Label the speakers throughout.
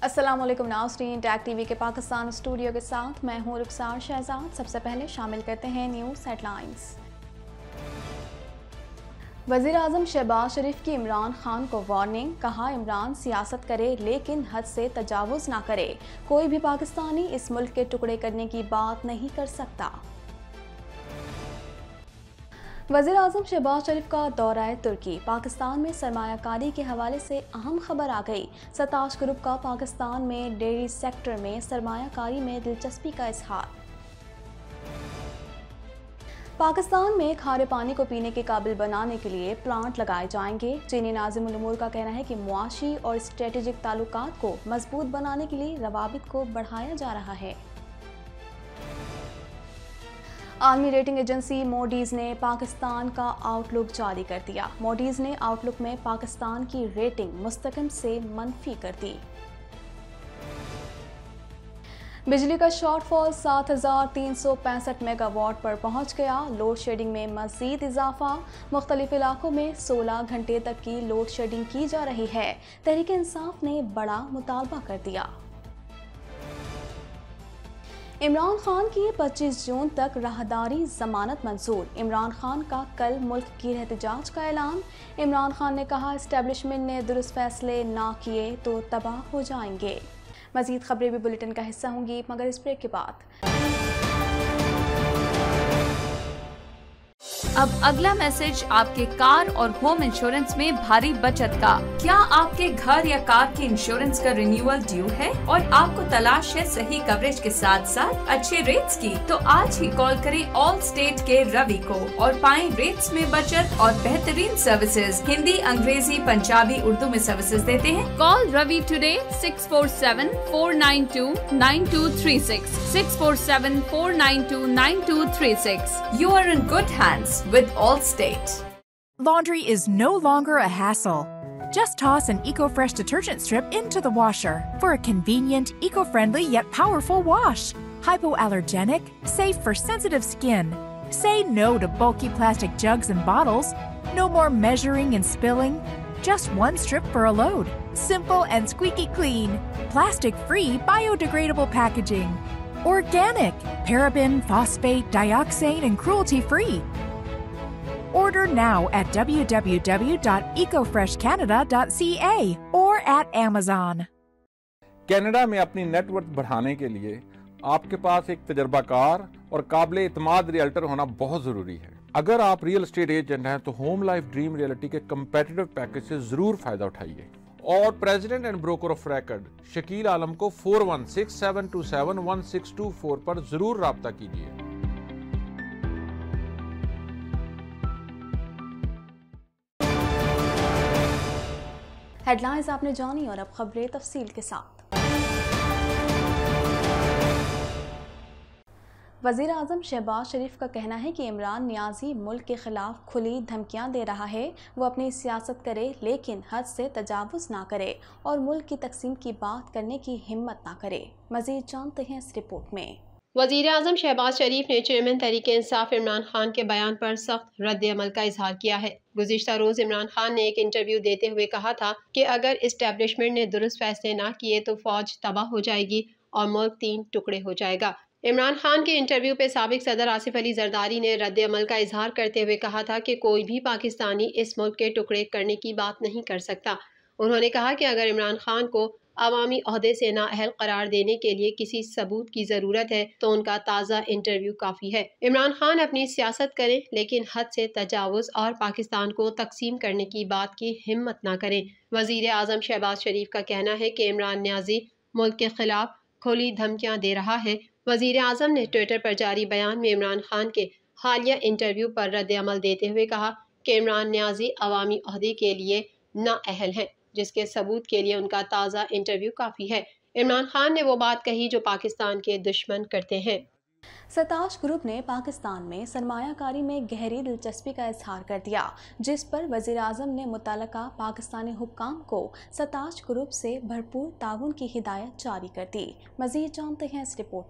Speaker 1: अस्सलाम वालेकुम नाज़रीन, टैग टीवी के पाकिस्तान स्टूडियो के साथ मैं हूं रुखसार शहजाद। सबसे पहले शामिल करते हैं न्यूज़ हेडलाइंस। वज़ीर आज़म शहबाज शरीफ की इमरान खान को वार्निंग, कहा इमरान सियासत करे लेकिन हद से तजावुज़ ना करे। कोई भी पाकिस्तानी इस मुल्क के टुकड़े करने की बात नहीं कर सकता। वज़ीर आज़म शहबाज शरीफ का दौरा तुर्की, पाकिस्तान में सरमायाकारी के हवाले से अहम खबर आ गई। सताश ग्रुप का पाकिस्तान में डेयरी सेक्टर में सरमायाकारी में दिलचस्पी का इजहार। पाकिस्तान में खारे पानी को पीने के काबिल बनाने के लिए प्लांट लगाए जाएंगे। चीनी नाज़िम उल उमूर का कहना है कि मुआशी और स्ट्रेटेजिक ताल्लुकात को मजबूत बनाने के लिए रवाबित को बढ़ाया जा रहा है। आलमी रेटिंग एजेंसी मोडीज़ ने पाकिस्तान का आउटलुक जारी कर दिया। मोडीज़ ने आउटलुक में पाकिस्तान की रेटिंग मुस्तकिम से मनफी कर दी। बिजली का शॉर्टफॉल 7,365 मेगावाट पर पहुंच गया। लोड शेडिंग में मजीद इजाफा, मुख्तलिफ इलाकों में 16 घंटे तक की लोड शेडिंग की जा रही है। तहरीक इंसाफ ने बड़ा मुतालबा कर दिया। इमरान खान की 25 जून तक राहदारी जमानत मंजूर। इमरान खान का कल मुल्क की एहतजाज का ऐलान। इमरान खान ने कहा एस्टेब्लिशमेंट ने दुरुस्त फैसले ना किए तो तबाह हो जाएंगे। मजीद खबरें भी बुलेटिन का हिस्सा होंगी, मगर इस ब्रेक के बाद।
Speaker 2: अब अगला मैसेज आपके कार और होम इंश्योरेंस में भारी बचत का। क्या आपके घर या कार के इंश्योरेंस का रिन्यूअल ड्यू है और आपको तलाश है सही कवरेज के साथ साथ अच्छे रेट्स की? तो आज ही कॉल करें ऑल स्टेट के रवि को और पाएं रेट्स में बचत और बेहतरीन सर्विसेज। हिंदी, अंग्रेजी, पंजाबी, उर्दू में सर्विसेज देते हैं। Call Ravi today 647-492-9236 647-492-9236। You are in good hands with Allstate.
Speaker 3: Laundry is no longer a hassle. Just toss an EcoFresh detergent strip into the washer for a convenient, eco-friendly yet powerful wash. Hypoallergenic, safe for sensitive skin. Say no to bulky plastic jugs and bottles. No more measuring and spilling. Just one strip for a load. Simple and squeaky clean. Plastic-free, biodegradable packaging. Organic, paraben, phosphate, dioxane, and cruelty-free. Order now at www.ecofreshcanada.ca or at Amazon.
Speaker 4: Canada में अपनी net worth बढ़ाने के लिए आपके पास एक तजर्बाकार और काबिल इत्माद realtor होना बहुत जरूरी है। अगर आप रियल एस्टेट एजेंट हैं तो होम लाइफ ड्रीम रियलिटी के कंपेटिटिव पैकेज से जरूर फायदा उठाइए और president and broker of record Shakeel Alam को 4167271624 पर जरूर राब्ता कीजिए।
Speaker 1: हेडलाइंस आपने जानी और अब खबरें तफसील के साथ। वज़ीर आज़म शहबाज शरीफ का कहना है कि इमरान नियाज़ी मुल्क के खिलाफ खुली धमकियां दे रहा है। वो अपनी सियासत करे लेकिन हद से तजावुज़ ना करे और मुल्क की तकसीम की बात करने की हिम्मत ना करे। मज़ीद जानते हैं इस रिपोर्ट में।
Speaker 5: वज़ीर आज़म शहबाज शरीफ ने चेयरमैन तहरीक इंसाफ इमरान खान के बयान पर सख्त रद्द अमल का इजहार किया है। गुज़िश्ता रोज़ इमरान खान ने एक इंटरव्यू देते हुए कहा था कि अगर इस्टेब्लिशमेंट ने दुरुस्त फैसले ना किए तो फौज तबाह हो जाएगी और मुल्क 3 टुकड़े हो जाएगा। इमरान खान के इंटरव्यू पे साबिक सदर आसिफ अली जरदारी ने रद्द अमल का इजहार करते हुए कहा था कि कोई भी पाकिस्तानी इस मुल्क के टुकड़े करने की बात नहीं कर सकता। उन्होंने कहा कि अगर इमरान खान को अवामी ओहदे से नाअहल करार देने के लिए किसी सबूत की ज़रूरत है तो उनका ताज़ा इंटरव्यू काफ़ी है। इमरान खान अपनी सियासत करें लेकिन हद से तजावुज़ और पाकिस्तान को तकसीम करने की बात की हिम्मत ना करें। वज़ीर आज़म शहबाज शरीफ का कहना है कि इमरान नियाज़ी मुल्क के खिलाफ खुली धमकियां दे रहा है। वज़ीर आज़म ने ट्विटर पर जारी बयान में इमरान खान के हालिया इंटरव्यू पर रद्द अमल देते हुए कहा कि इमरान नियाज़ी अवामी ओहदे के लिए नाअहल हैं, जिसके सबूत के लिए उनका ताज़ा इंटरव्यू काफ़ी है। इमरान खान ने वो बात कही जो पाकिस्तान के दुश्मन करते हैं।
Speaker 1: सताश ग्रुप ने पाकिस्तान में सरमायाकारी में गहरी दिलचस्पी का इजहार कर दिया, जिस पर वज़ीर आज़म ने मुतल्लका पाकिस्तानी हुक्काम को सताश ग्रुप से भरपूर ताउन की हिदायत जारी कर दी। मज़ीद जानते हैं इस रिपोर्ट में।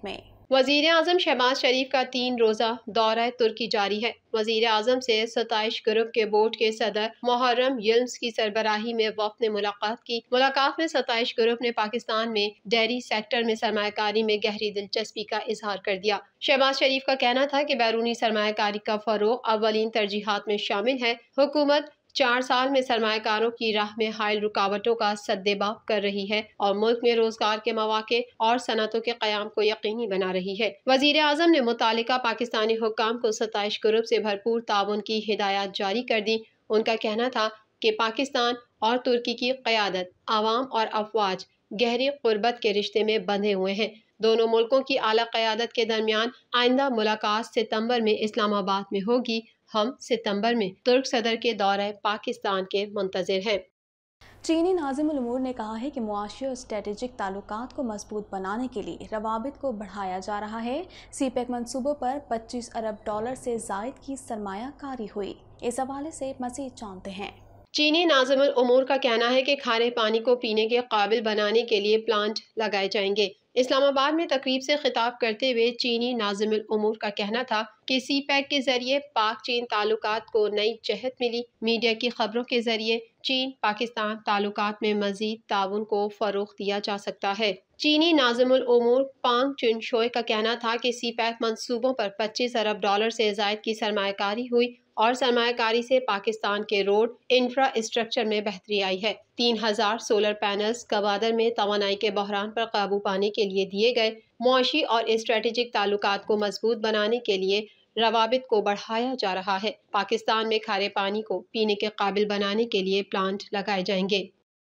Speaker 5: वजीर आजम शहबाज शरीफ का 3 रोज़ा दौरा तुर्की जारी है। वजीर आजम से 27 ग्रुप के बोर्ड के सदर मुहर्रम यिल्म्स की सरबराही में वफ़द ने मुलाकात की। मुलाकात में 27 ग्रुप ने पाकिस्तान में डेयरी सेक्टर में सरमायाकारी में गहरी दिलचस्पी का इजहार कर दिया। शहबाज शरीफ का कहना था कि बैरूनी सरमायाकारी का फरोग अव्वलीन तरजीहात में शामिल है। हुकूमत 4 साल में सरमायाकारों की राह में हायल रुकावटों का सद्देबाब कर रही है और मुल्क में रोजगार के मौके और सनतों के क़याम को यकीनी बना रही है। वजीर आजम ने मुतालिका पाकिस्तानी हुक्काम को 27 ग्रुप से भरपूर ताउन की हिदायत जारी कर दी। उनका कहना था कि पाकिस्तान और तुर्की की क़यादत, आवाम और अफवाज गहरी क़ुर्बत के रिश्ते में बंधे हुए हैं। दोनों मुल्कों की आला क़यादत के दरमियान आइंदा मुलाकात सितंबर में इस्लामाबाद में होगी। हम सितंबर में तुर्क सदर के दौरे पाकिस्तान के मुंतज़िर हैं।
Speaker 1: चीनी नाज़िमुल उमूर ने कहा है कि मुआशी और स्ट्रेटेजिक ताल्लुकात को मजबूत बनाने के लिए रवाबित को बढ़ाया जा रहा है। सीपेक मंसूबों पर $25 अरब से ज़ायद की सरमायाकारी हुई। इस हवाले से मज़ीद जानते हैं।
Speaker 5: चीनी नाज़िमुल उमूर का कहना है कि खारे पानी को पीने के काबिल बनाने के लिए प्लांट लगाए जाएंगे। इस्लामाबाद में तकरीब से खिताब करते हुए चीनी नाज़िमुल उमूर का कहना था कि सीपैक के जरिए पाक चीन ताल्लुकात को नई जहत मिली। मीडिया की खबरों के जरिए चीन पाकिस्तान ताल्लुकात में मजीद ताउन को फरोग दिया जा सकता है। चीनी नाज़िमुल उमूर पांग चुनशोय का कहना था कि सीपैक मंसूबों पर $25 अरब से ज़ायद की सरमायाकारी हुई और सरमायाकारी से पाकिस्तान के रोड इंफ्रास्ट्रक्चर में बेहतरी आई है। 3000 सोलर पैनल्स गवादर में तवानाई के बहरान पर काबू पाने के लिए दिए गए। मुआशी और स्ट्रेटेजिक ताल्लुकात को मजबूत बनाने के लिए रवाबित को बढ़ाया जा रहा है। पाकिस्तान में खारे पानी को पीने के काबिल बनाने के लिए प्लांट लगाए जाएंगे।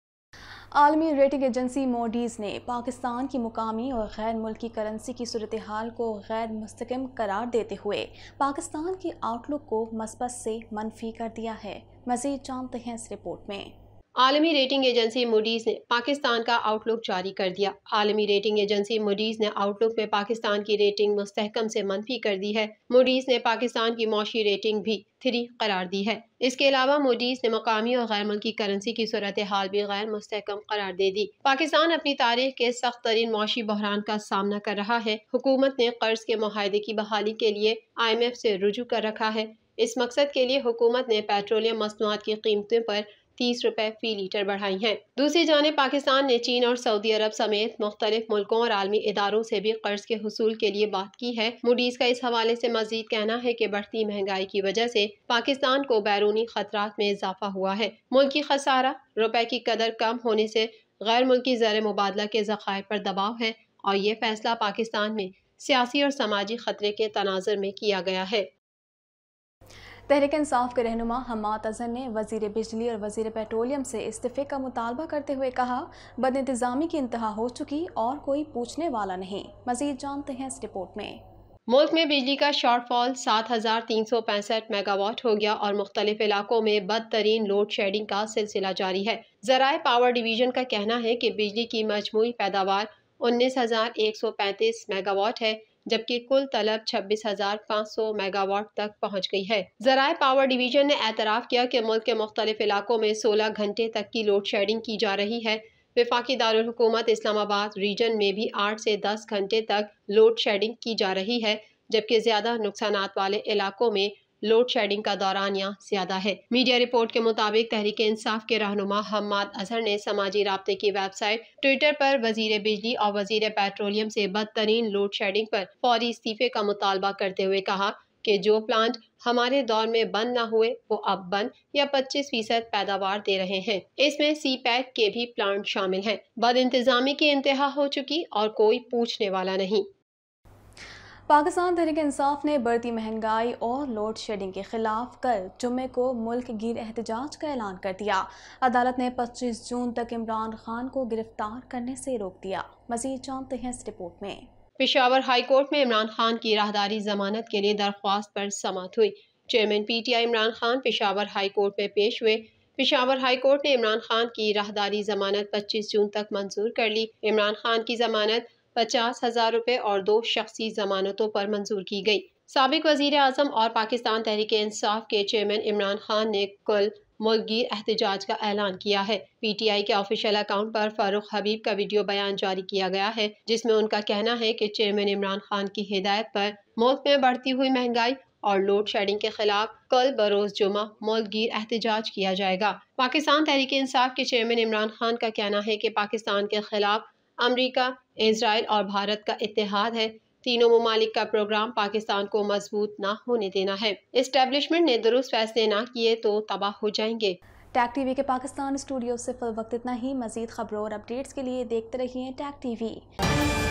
Speaker 1: आलमी रेटिंग एजेंसी मोडीज़ ने पाकिस्तान की मुकामी और गैर मुल्की करेंसी की सूरत हाल को गैर मुस्तकिम करार देते हुए पाकिस्तान की आउटलुक को मस्बत से मनफी कर दिया है। मज़ीद जानते हैं इस रिपोर्ट में।
Speaker 5: आलमी रेटिंग एजेंसी मूडीज़ ने पाकिस्तान का आउटलुक जारी कर दिया। आलमी रेटिंग एजेंसी मूडीज़ ने आउटलुक में पाकिस्तान की रेटिंग मुस्तहकम से मनफी कर दी है। मूडीज़ ने पाकिस्तान की मौशी रेटिंग भी 3 करार दी है। इसके अलावा मूडीज़ ने मकामी और गैर मुल्की करेंसी की सूरत हाल भी गैर मुस्तहकम करार दे दी। पाकिस्तान अपनी तारीख के सख्त तरीन मौशी बहरान का सामना कर रहा है। हुकूमत ने कर्ज के मुआहदे की बहाली के लिए IMF से रुजू कर रखा है। इस मकसद के लिए हुकूमत ने पेट्रोलियम मसनूआत की कीमतों पर 30 रुपए फी लीटर बढ़ाई हैं। दूसरी जानिब पाकिस्तान ने चीन और सऊदी अरब समेत मुख्तलिफ मुल्कों और आलमी इदारों से भी कर्ज के हुसूल के लिए बात की है। मूडीज़ का इस हवाले से मजीद कहना है कि बढ़ती महंगाई की वजह से पाकिस्तान को बैरूनी खतरात में इजाफा हुआ है। मुल्की खसारा, रुपए की कदर कम होने से गैर मुल्की ज़र मुबादला के ज़खायर पर दबाव है और ये फैसला पाकिस्तान में सियासी और समाजी खतरे के तनाज़ुर में किया गया है।
Speaker 1: तहरीक इंसाफ के रहनुमा हम्माद अजहर ने वज़ीर बिजली और वज़ीर पेट्रोलियम से इस्तीफ़े का मुतालबा करते हुए कहा, बदइंतज़ामी की इंतहा हो चुकी और कोई पूछने वाला नहीं। मज़ीद जानते हैं इस रिपोर्ट में।
Speaker 5: मुल्क में बिजली का शॉर्टफॉल 7365 मेगावाट हो गया और मुख्तलिफ इलाकों में बदतरीन लोड शेडिंग का सिलसिला जारी है। ज़राए पावर डिवीजन का कहना है कि बिजली की मजमूई पैदावार 19,135 मेगावाट है, जबकि कुल तलब 26,500 मेगावाट तक पहुँच गई है। ज़राए पावर डिवीजन ने एतराफ़ किया कि मुल्क के मुख्तलिफ इलाकों में 16 घंटे तक की लोड शेडिंग की जा रही है। वफाकी दारुल हुकूमत इस्लामाबाद रीजन में भी 8 से 10 घंटे तक लोड शेडिंग की जा रही है, जबकि ज़्यादा नुकसानात वाले इलाकों में लोड शेडिंग का दौरानिया ज्यादा है। मीडिया रिपोर्ट के मुताबिक तहरीक इंसाफ के रहनुमा हम्माद अजहर ने समाजी राब्ते की वेबसाइट ट्विटर पर वजीर बिजली और वजीर पेट्रोलियम से बदतरीन लोड शेडिंग पर फौरी इस्तीफे का मुतालबा करते हुए कहा कि जो प्लांट हमारे दौर में बंद न हुए वो अब बंद या 25% पैदावार दे रहे हैं। इसमें सीपैक के भी प्लांट शामिल हैं। बदइंतजामी की इंतहा हो चुकी और कोई पूछने वाला नहीं।
Speaker 1: पाकिस्तान तहरीक इंसाफ ने बढ़ती महंगाई और लोड शेडिंग के खिलाफ कल जुम्मे को मुल्क गिर एहतजाज का ऐलान कर दिया। अदालत ने 25 जून तक इमरान खान को गिरफ्तार करने से रोक दिया। मजीद जानते हैं इस रिपोर्ट में।
Speaker 5: पेशावर हाई कोर्ट में इमरान खान की राहदारी जमानत के लिए दरख्वास्त पर समाअत हुई। Chairman PTI Imran Khan Peshawar high court में पेश हुए। पेशावर हाई कोर्ट ने इमरान खान की राहदारी जमानत 25 जून तक मंजूर कर ली। इमरान खान की जमानत 50,000 रुपए और 2 शख्सी जमानतों पर मंजूर की गई। साबिक वजीर आजम और पाकिस्तान तहरीक इंसाफ के चेयरमैन इमरान खान ने कुल मुल्क गिर एहतजाज का ऐलान किया है। PTI के ऑफिशियल अकाउंट पर फारूक हबीब का वीडियो बयान जारी किया गया है, जिसमें उनका कहना है कि चेयरमैन इमरान खान की हिदायत पर मुल्क में बढ़ती हुई महंगाई और लोड शेडिंग के खिलाफ कल बरोज जुमा मुल्क गिर एहतजाज किया जाएगा। पाकिस्तान तहरीक इंसाफ के चेयरमैन इमरान खान का कहना है कि पाकिस्तान के खिलाफ अमरीका, इजराइल और भारत का इत्तेहाद है। तीनों ममालिक का प्रोग्राम पाकिस्तान को मजबूत ना होने देना है। एस्टेब्लिशमेंट ने दुरुस्त फैसले ना किए तो तबाह हो जाएंगे।
Speaker 1: टैग टीवी के पाकिस्तान स्टूडियो से फिल वक्त इतना ही। मजीद खबरों और अपडेट्स के लिए देखते रहिए टैग टीवी।